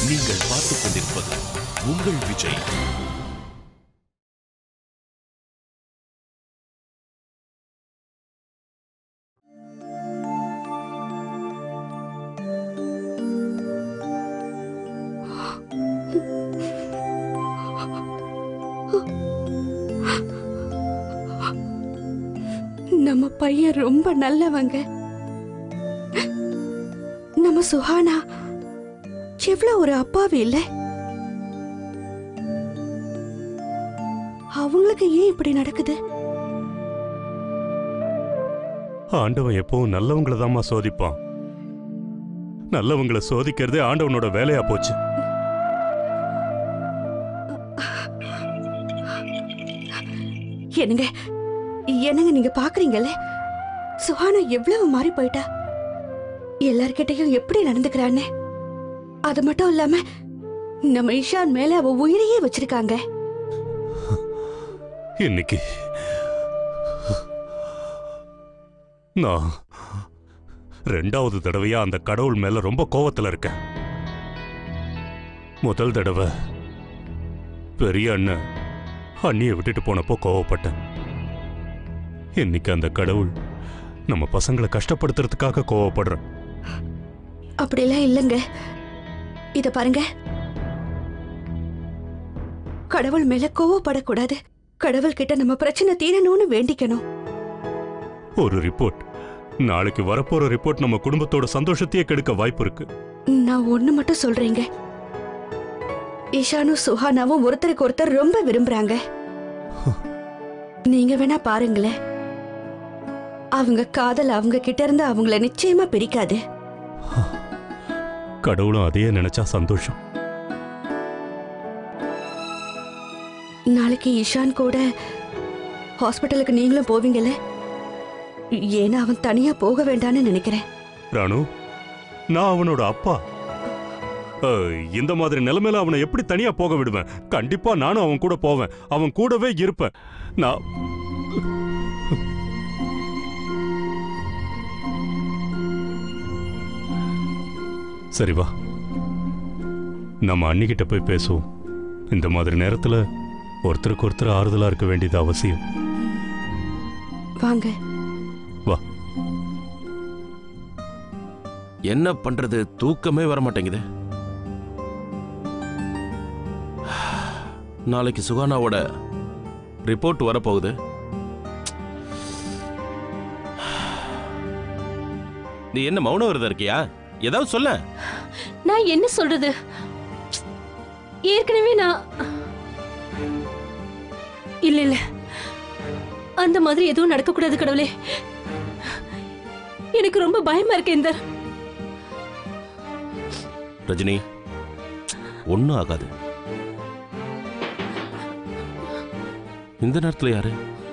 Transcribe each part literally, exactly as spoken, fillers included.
நீங்கள் பார்த்துக் கொண்டிருப்பது உங்கள் விஜய். நம்ம பையன் ரொம்ப நல்லவங்க. நம்ம சுஹானா எவ்வளவு ஒரு அப்பாவி இல்ல. அவங்களுக்கு ஏன் இப்படி நடக்குது? ஆண்டவன் எப்பவும் நல்லவங்களை தாமா சோதிப்பான். நல்லவங்களை சோதிக்கிறதே ஆண்டவனோட வேலையா போச்சு. என்னங்க என்னங்க நீங்க பாக்குறீங்கல்ல, சுஹானா எவ்வளவு மாறி போயிட்டா. எல்லார்கிட்டையும் எப்படி நடந்துக்கிறான்னு. அது மட்டும் இல்லாம நம்ம இஷான் மேல அவ உயிரையே வச்சிருக்காங்க. இன்னைக்கு நான் ரெண்டாவது தடவையா அந்த கடவுள் மேல ரொம்ப கோவத்துல இருக்கேன். முதல் தடவை பெரிய அண்ணன் அண்ணியை விட்டுட்டு போனப்போ கோவப்பட்டேன். இன்னைக்கு அந்த கடவுள் நம்ம பசங்களை கஷ்டப்படுத்துறதுக்காக கோவப்படுறேன். அப்படிலாம் இல்லைங்க. இத பாருங்க, கடவுள் மேல கோவப்படக்கூடாது. கடவுள் கிட்ட நம்ம பிரச்சனை தீரணும்னு வேண்டிக்கணும். ஒரு ரிப்போர்ட், நாளைக்கு வரப்போற ரிப்போர்ட் நம்ம குடும்பத்தோட சந்தோஷத்தையே கெடுக்க வாய்ப்பு இருக்கு. நான் ஒண்ணு மட்டும் சொல்றேங்க, இஷானும் சுஹானாவும் ஒருத்தருக்கு ஒருத்தர் ரொம்ப விரும்புறாங்க. நீங்க வேணா பாருங்களேன், அவங்க காதல் அவங்க கிட்ட இருந்து அவங்கள நிச்சயமா பிரிக்காது. கடவுளும் அதையே நினைச்சா சந்தோஷம். நாளைக்கு இஷான் கூட ஹாஸ்பிட்டலுக்கு நீங்களும் போவீங்கல்ல? ஏன்னா அவன் தனியா போக வேண்டாம்னு நினைக்கிறேன். ராணு, நான் அவனோட அப்பா. இந்த மாதிரி நிலைமையில அவனை எப்படி தனியா போக விடுவேன்? கண்டிப்பா நானும் அவன் கூட போவேன், அவன் கூடவே இருப்பேன். நான் சரி வா, நம்ம அண்ணிக்கிட்ட போய் பேசுவோம். இந்த மாதிரி நேரத்துல ஒருத்தருக்கு ஒருத்தர் ஆறுதலா இருக்க வேண்டியது அவசியம். வாங்க. வா. என்ன பண்றது, தூக்கமே வர மாட்டேங்குது. நாளைக்கு சுகானாவோட ரிப்போர்ட் வரப்போகுது. நீ என்ன மௌன விரதம் இருக்கியா? ஏதாவது சொல்ல. நான் என்ன சொல்றது? ஏற்கனவே நான் இல்ல இல்ல அந்த மாதிரி எதுவும் நடக்க கூடாது கடவுளே. எனக்கு ரொம்ப பயமா இருக்கு. இந்த ரஜினி ஒண்ணும் ஆகாது. இந்த நேரத்துல யாரு?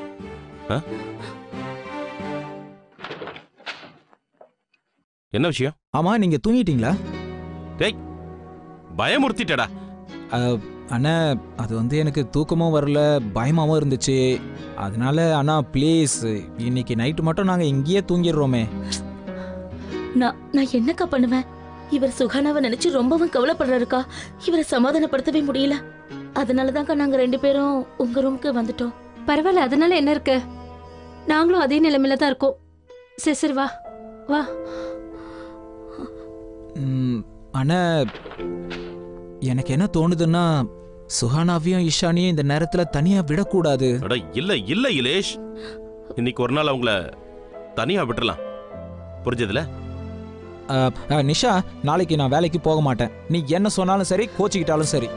என்ன விஷயம்? ஆமா, நீங்க தூங்கிட்டீங்களா? டேய், பயமுறுத்திட்டடா. அண்ணா, அது வந்து எனக்கு தூக்கமும் வரல, பயமாவும் இருந்துச்சு. அதனால அண்ணா ப்ளீஸ், இன்னைக்கு நைட்டு மட்டும் நாங்க இங்கேயே தூங்கிடுறோமே. நான் நான் என்னக்கா பண்ணுவேன்? இவர் சுகானாவை நினைச்சு ரொம்பவும் கவலைப்படுறாருக்கா. இவரை சமாதானப்படுத்தவே முடியல. அதனாலதான்க்கா நாங்க ரெண்டு பேரும் உங்க ரூமுக்கு வந்துட்டோம். பரவாயில்ல, அதனால என்ன இருக்கு? நாங்களும் அதே நிலைமையில தான் இருக்கோம். சரி சரி வா வா. அண்ணா, எனக்கு என்ன தோணுதுன்னா, சுஹானாவையும் இஷானியும் இந்த நேரத்துல தனியா விடக்கூடாது. இல்ல இல்ல இலேஷ், இன்னைக்கு ஒரு நாள் அவங்கள தனியா விட்டுறலாம். புரிஞ்சதுல? நிஷா, நாளைக்கு நான் வேலைக்கு போக மாட்டேன். நீ என்ன சொன்னாலும் சரி, கோச்சிக்கிட்டாலும் சரி.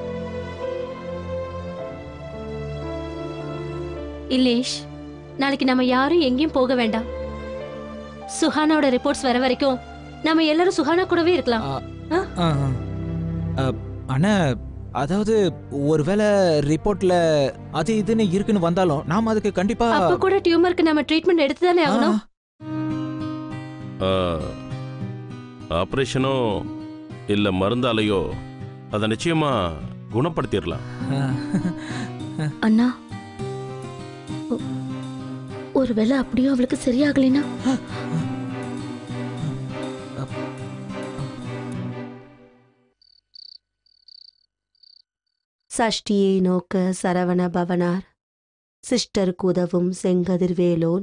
இலேஷ், நாளைக்கு நம்ம யாரும் எங்கேயும் போக வேண்டாம். சுஹானாவோட ரிப்போர்ட்ஸ் வர வரைக்கும் நம்ம எல்லாரும் சுஹானா கூடவே இருக்கலாம். அண்ணா, அதாவது ஒருவேளை ரிப்போர்ட்ல அது இதுன்னு இருக்குன்னு வந்தாலும் நாம அதுக்கு கண்டிப்பா அப்ப கூட டியூமருக்கு நம்ம ட்ரீட்மெண்ட் எடுத்து தானே ஆகணும். ஆபரேஷனோ இல்ல மருந்தாலையோ அதை நிச்சயமா குணப்படுத்திடலாம். அண்ணா, ஒருவேளை அப்படியும் அவளுக்கு சரியாகலைன்னா? சஷ்டியை நோக்க சரவண பவனார் சிஸ்டருக்கு உதவும் செங்கதிர்வேலோன்.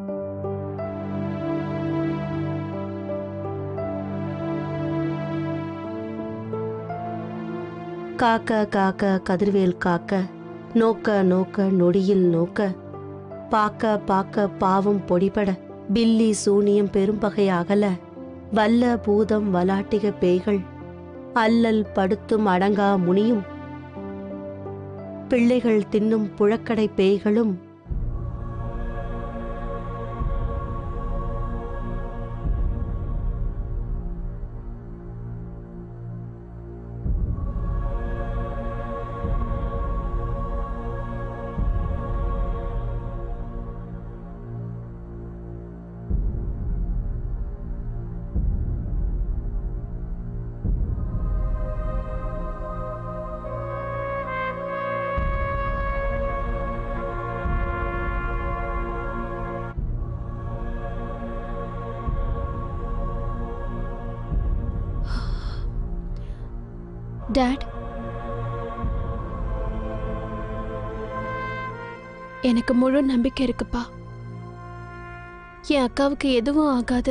காக்க காக்க கதிர்வேல் காக்க, நோக்க நோக்க நொடியில் நோக்க, பாக்க பாக்க பாவம் பொடிபட, பில்லி சூனியம் பெரும்பகை அகல, வல்ல பூதம் வலாட்டிக பேய்கள் அல்லல் படுத்தும் அடங்கா முனியும், பிள்ளைகள் தின்னும் புழக்கடை பேய்களும், டாட், எனக்கு முழு நம்பிக்கை இருக்குப்பா. என் அக்காவுக்கு எதுவும் ஆகாது.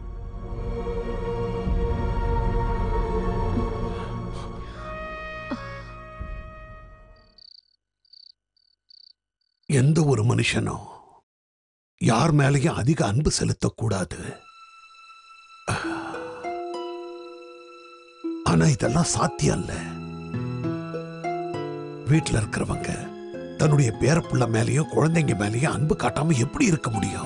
எந்த ஒரு மனுஷனும் யார் மேலேயும் அதிக அன்பு செலுத்தக்கூடாது. ஆனா இதெல்லாம் சாத்தியம் இல்ல. வீட்டுல இருக்கிறவங்க தன்னுடைய பேரப்புள்ள மேலேயும் குழந்தைங்க மேலேயும் அன்பு காட்டாம எப்படி இருக்க முடியும்?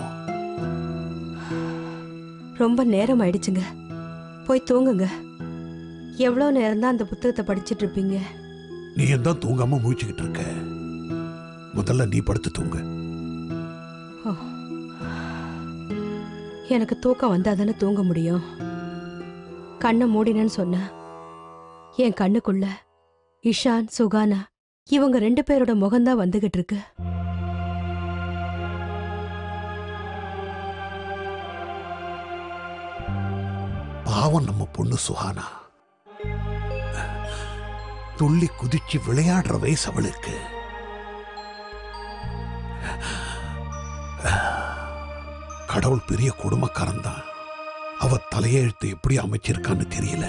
ரொம்ப நேரம் ஆயிடுச்சுங்க, போய் தூங்குங்க. எவ்வளவு நேரம் தான் அந்த புத்தகத்தை படிச்சிட்டு இருப்பீங்க? நீ தான் தூங்காம முழிச்சுக்கிட்டு இருக்க. முதல்ல நீ படுத்து தூங்க. எனக்கு தூக்கம் வந்தா தானே தூங்க முடியும். கண்ணை மூடினேன்னு சொன்ன என் கண்ணுக்குள்ள இஷான், சுகானா இவங்க ரெண்டு பேரோட முகம்தான் வந்துகிட்டு இருக்கு. பாவம் நம்ம பொண்ணு சுகானா. துள்ளி குதிச்சு விளையாடுற வயசு அவளுக்கு. கடவுள் பெரிய குடும்பக்காரன் தான். அவ தலையெழுத்து எப்படி அமைச்சிருக்கான்னு தெரியல.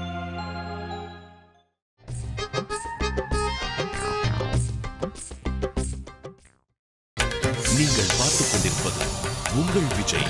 நீங்கள் பார்த்துக் கொண்டிருப்பது உங்கள் விஜய்.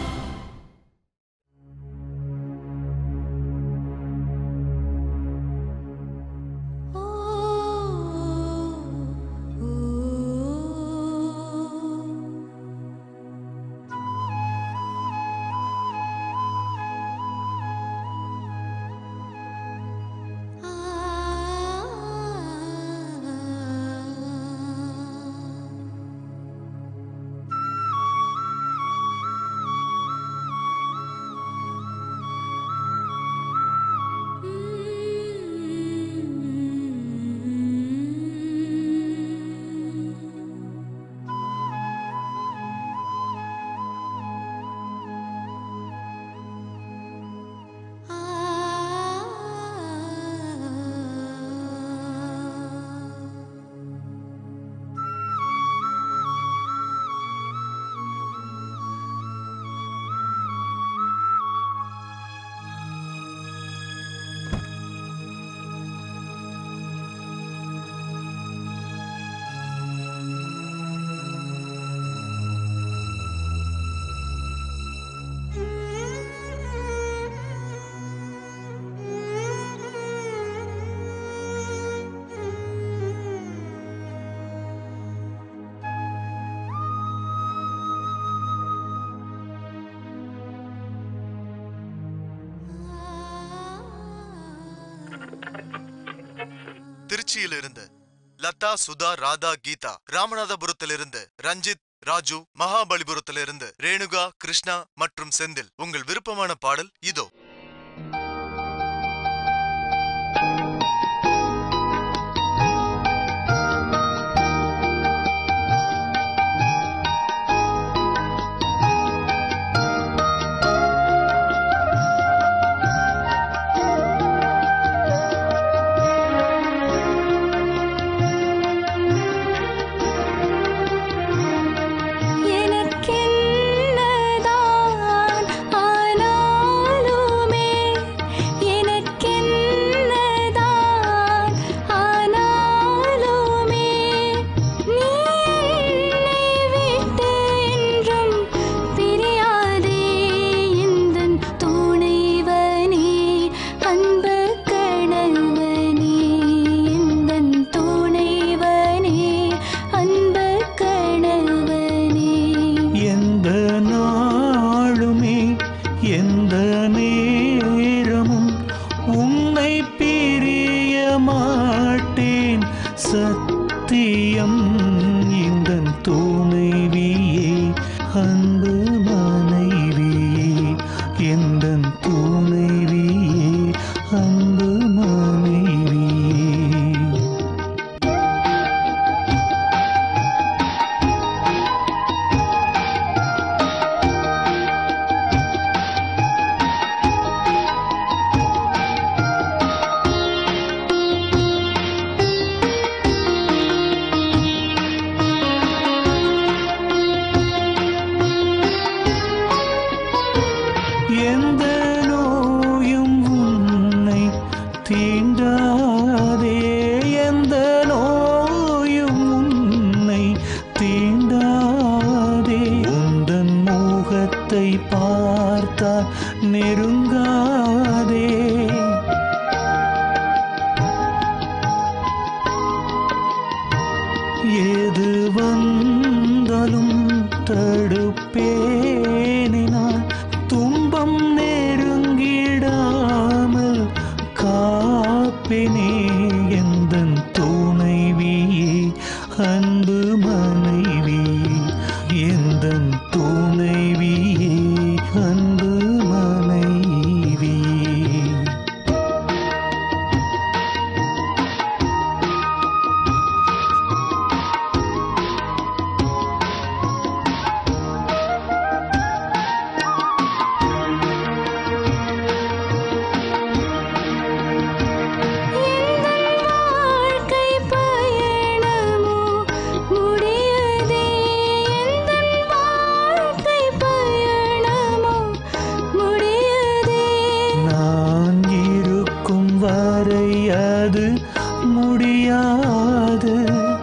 திருச்சியிலிருந்து லதா, சுதா, ராதா, கீதா. ராமநாதபுரத்திலிருந்து ரஞ்சித், ராஜு. மகாபலிபுரத்திலிருந்து ரேணுகா, கிருஷ்ணா மற்றும் செந்தில். உங்கள் விருப்பமான பாடல் இதோ. நேரமும் உன்னை பிரிய மாட்டேன் சத்தியம் இந்தன் துணைவியே அன்பு மனைவியே எந்தன் துணைவியே அன்பு மனைவியே. எந்த நோயும் உன்னை தீண்டாதே எந்த நோயும் உன்னை தீண்டாதே உந்தன் முகத்தை பார்த்தால் நெருங்காதே ஏது வந்தாலும் தடுப்பேனே நான் துன்பம் நெருங்கிடாமல் காப்பேனே எந்தன் துணைவியே அன்பு மனைவியே எந்தன் துணைவியே அன்பு மனைவியே. நான் இருக்கும் வரை அது முடியாது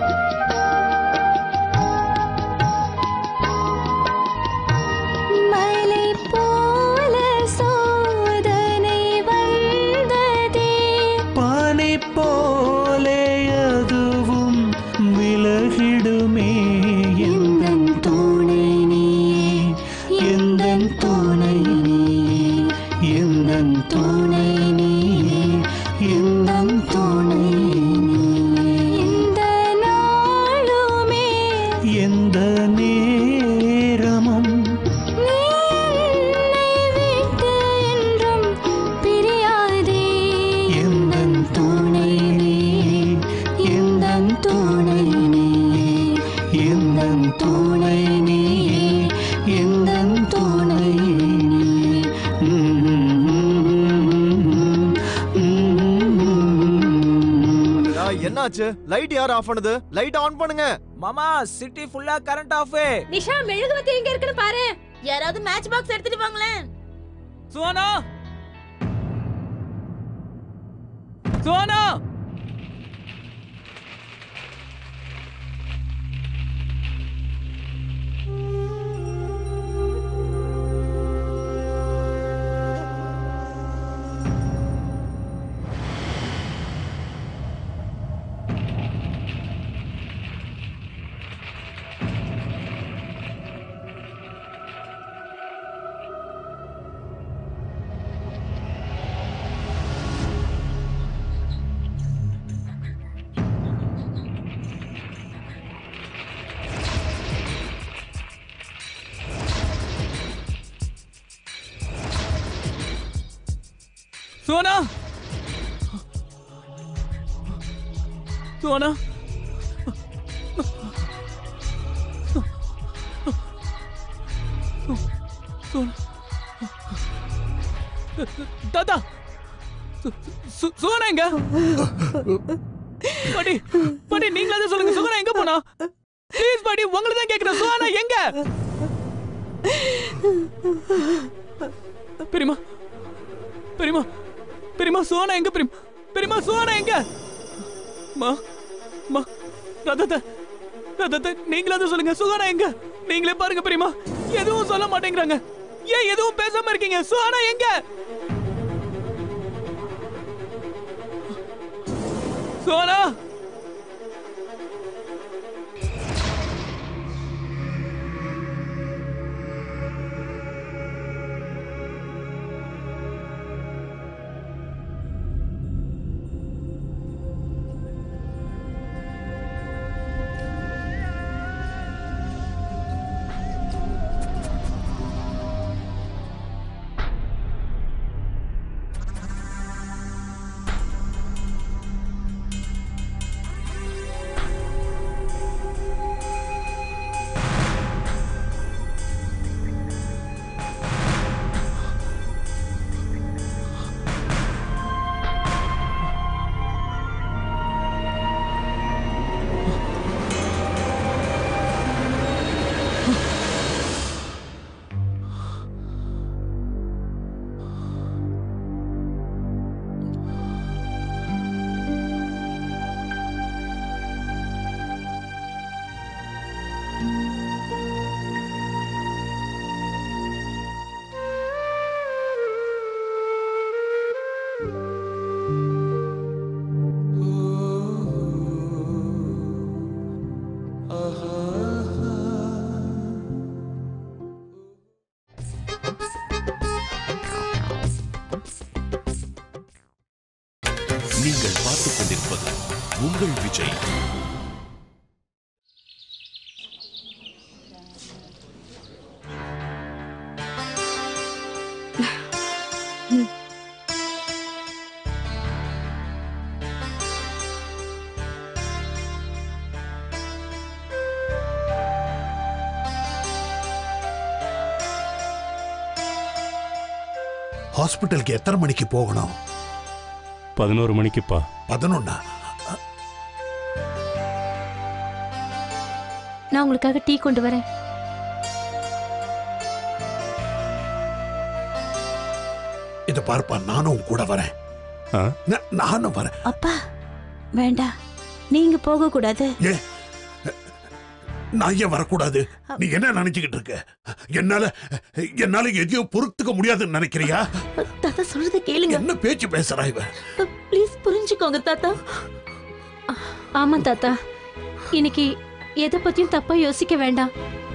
மலை போல சோதனை வந்ததே பனி போலே அதுவும் விலகிடுமே எந்தன் துணை நீயே எந்தன் துணை நீயே எந்தன் துணை நீயே எந்தன் துணை நீயே. இந்த நாளுமே எந்த நேரமும் நீ என்னை விட்டு என்றும் பிரியாதே எந்தன் துணை நீயே எந்தன் துணை நீயே எந்தன் துணை நீயே எந்தன் துணை நீயே. என்னாச்சு? லைட் யார் ஆஃப் பண்ணுது? லைட் ஆன் பண்ணுங்க. மாமா சிட்டி ஃபுல்லா கரண்ட் ஆஃப். நிஷா மெழுகுவத்தி எங்க இருக்குன்னு பாரு. யாராவது மேட்ச் பாக்ஸ் எடுத்துட்டு வாங்களேன். சுவானா சுவானா சுவானா சுவானா தாத்தா சுவனா எங்க? பாட்டி பாட்டி நீங்களே சொல்லுங்க, சுவனா எங்க போனா? ப்ளீஸ் பாட்டி, உங்களை தான் கேக்குறேன். சுவனா எங்க? பெரியமா பெரியமா பெரியமா சுவனா எங்க? பெரியமா பெரியமா சுவனா எங்க? மா மா ரதத்தை ரதத்தை நீங்களே சொல்லுங்க, சுவனா எங்க? நீங்களே பாருங்க பெரியமா, எதுவும் சொல்ல மாட்டேங்கிறாங்க. ஏன் எதுவும் பேசாம இருக்கீங்க? சுவனா எங்க? சுவனா நீங்கள் பார்த்துக் கொண்டிருப்பது உங்கள் விஜய். ஹாஸ்பிட்டலுக்கு எத்தனை மணிக்கு போகணும்? பதினோரு மணிக்குப்பா. பதினொன்னா? நான் உங்களுக்காக டீ கொண்டு வரேன். இத பார்ப்பா, நானும் கூட வரேன். நானும் வரேன். அப்பா வேண்டாம், நீங்க போக கூடாது. ஏ, நான் ஏன் வரக்கூடாது? நீ என்ன நினைச்சுக்கிட்டு இருக்க? என்னால என்னால எதையும் பொறுத்துக்க முடியாதுன்னு நினைக்கிறியா? தாத்தா சொல்றத கேளுங்க. என்ன பேச்சு பேசுறா இவ? ப்ளீஸ் புரிஞ்சுக்கோங்க தாத்தா. ஆமா தாத்தா, இன்னைக்கு எதை பத்தியும் தப்பா யோசிக்க வேண்டாம்.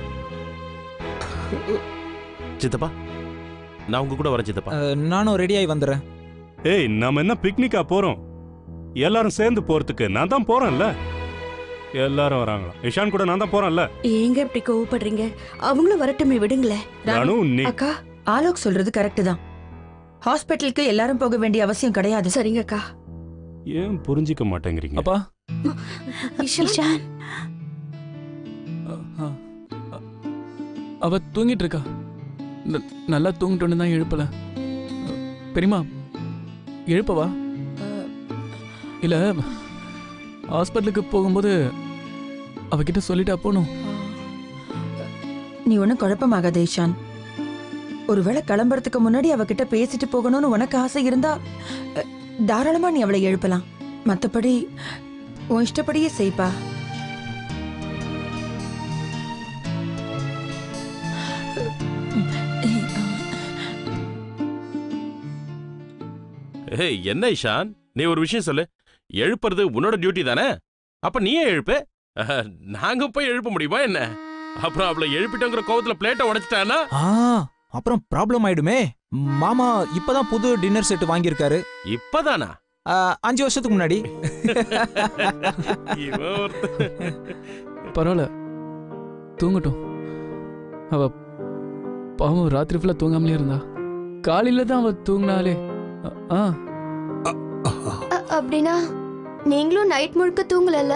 சித்தப்பா, நான் உங்க கூட வரேன் சித்தப்பா. நானும் ரெடியாகி வந்துடுறேன். ஏய், நாம என்ன பிக்னிக்கா போறோம்? எல்லாரும் சேர்ந்து போறதுக்கு நான் தான் போறேன்ல. எல்லாரும் வராங்களா? இஷான் கூட நான் தான் போறேன்ல. ஏங்க இப்படி கோவப்படுறீங்க? அவங்களும் வரட்டுமே, விடுங்களேன். ராணு, நீ அக்கா, ஆலோக் சொல்றது கரெக்ட் தான். ஹாஸ்பிட்டலுக்கு எல்லாரும் போக வேண்டிய அவசியம் கிடையாது. சரிங்க அக்கா. ஏன் புரிஞ்சிக்க மாட்டேங்கிறீங்க? அப்பா, இஷான் அவ தூங்கிட்டு இருக்கா. ந- நல்லா தூங்கிட்டோன்னு தான் எழுப்பல. பெரியமா, எழுப்பவா? இல்ல, ஹாஸ்பிட்டலுக்கு போகும்போது அவகிட்ட சொல்லிட்டா போகணும். நீ ஒன்னும் குழப்பமாகாத இஷான். ஒருவேளை கிளம்புறதுக்கு முன்னாடி அவகிட்ட பேசிட்டு போகணும்னு உனக்கு ஆசை இருந்தா அஹ், தாராளமா நீ அவளை எழுப்பலாம். மத்தபடி உன் இஷ்டப்படியே செய்ப்பா. ஏய், என்ன இஷான், நீ ஒரு விஷயம் சொல்லு. எழுப்புறது உன்னோட டியூட்டி தானே? அப்ப நீயே எழுப்பு. அஹ், நாங்க போய் எழுப்ப முடியுமா என்ன? அப்புறம் அவளை எழுப்பிட்டோங்கிற கோவத்துல பிளேட்டை உடைச்சிட்டானா? ஆ, அப்புறம் ப்ராப்ளம் ஆயிடுமே. மாமா இப்பதான் புது டின்னர் செட் வாங்கியிருக்காரு. இப்பதானா? ஆ, அஞ்சு வருஷத்துக்கு முன்னாடி. இவன் ஒருத்தன். பரவாயில்ல, தூங்கட்டும். அவ பாவம் ராத்திரி ஃபுல்லா தூங்காமலே இருந்தா. காலையில தான் அவ தூங்கினாலே. ஆ, அ- அப்படின்னா நீங்களும் நைட் முழுக்க தூங்கலல்ல?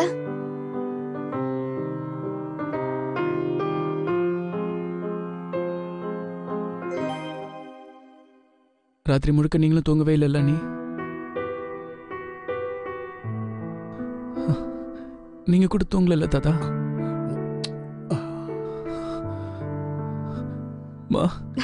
ராத்திரி முழுக்க நீங்களும் தூங்கவே இல்லைல்ல நீ? நீங்க கூட தூங்கல தாத்தா? மா,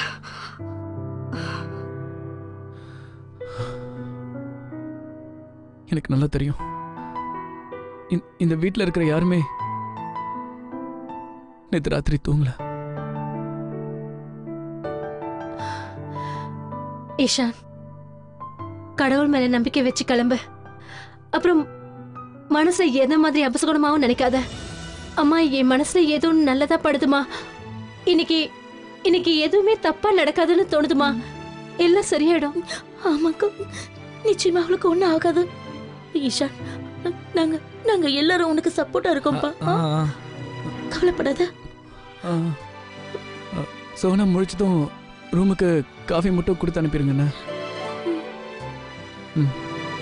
எனக்கு நல்லா தெரியும், இந்த- இந்த வீட்டில் இருக்கிற யாருமே நேற்று ராத்திரி தூங்கல. இஷான், கடவுள் மேல நம்பிக்கை வச்சு கிளம்பு. அப்புறம் மனசை எந்த மாதிரி அபசகுணமாவும் நினைக்காத. அம்மா, என் மனசுல ஏதோ நல்லதா படுதுமா. இன்னைக்கு இன்னைக்கு எதுவுமே தப்பா நடக்காதுன்னு தோணுதுமா. எல்லாம் சரியாயிடும். ஆமாக்கா, நிச்சயமா அவளுக்கு ஒண்ணும் ஆகாது. ஈஷான், நாங்க நாங்க எல்லாரும் உனக்கு சப்போர்ட்டா இருக்கோம்ப்பா. ஆ? கவலைப்படாத. ஆ, ஆ, சோனா முழிச்சதும் ரூமுக்கு காஃபி மட்டும் கொடுத்து அனுப்பிடுங்கண்ணா. ம்,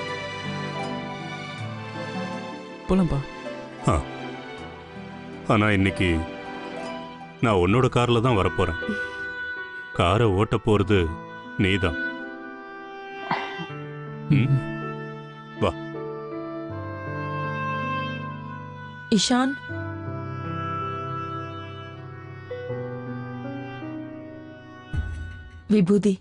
போலாம்ப்பா. ஆ. ஆனா இன்னைக்கு நான் உன்னோட கார்ல தான் வரப்போறேன். காரை ஓட்ட போறது நீதான். ம், வா. இஷான், விபூதி.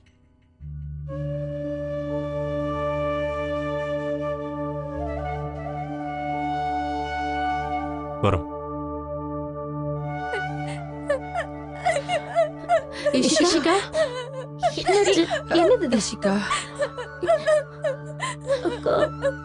வரோம். இஷிகா, என்னது? என்னது இஷிகா, அக்கா,